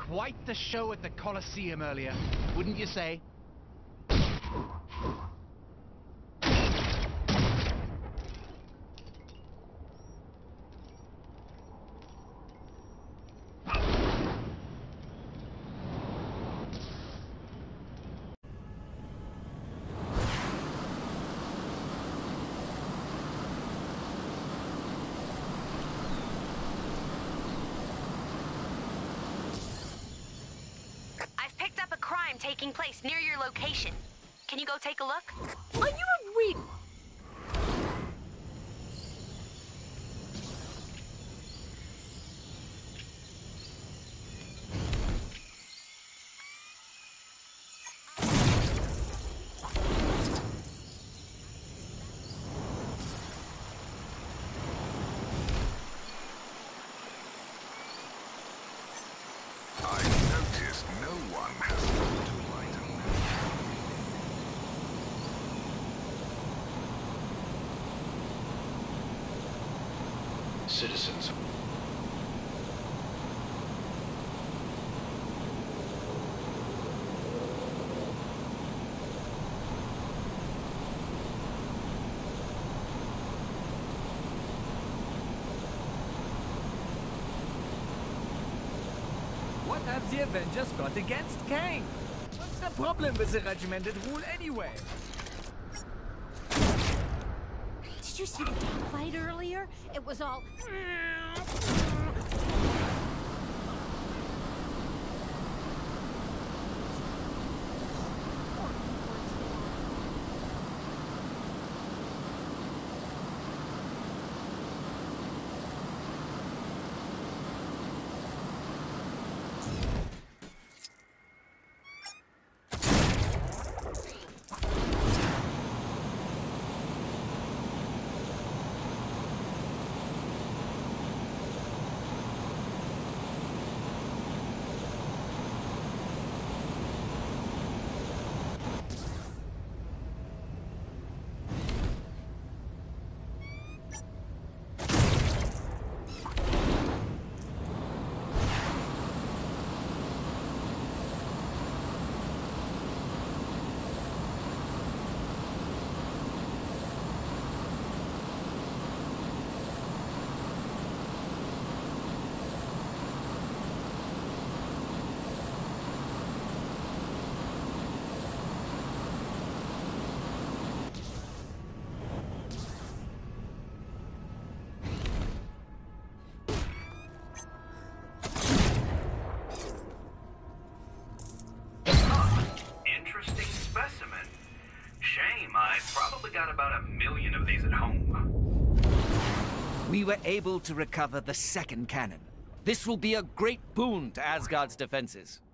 Quite the show at the Colosseum earlier, wouldn't you say? Taking place near your location. Can you go take a look? Are you a read? Citizens. What have the Avengers got against Kang? What's the problem with the regimented rule anyway? Did you see the dogfight earlier? It was all... Got about 1 million of these at home. We were able to recover the second cannon. This will be a great boon to Asgard's defenses.